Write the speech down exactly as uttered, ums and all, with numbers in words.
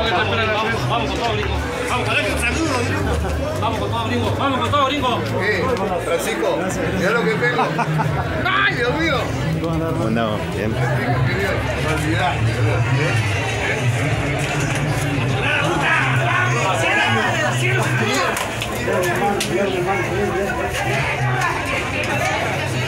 Vamos con todo, gringo. Vamos, dale un saludo, gringo. Vamos con todo, gringo. Vamos con todo, gringo. ¿Qué? Francisco, mira lo que tengo. ¡Ay, Dios mío! ¿Cómo andamos? Bien. Francisco, querido, no olvidás. ¡Cielo! ¡Cielo!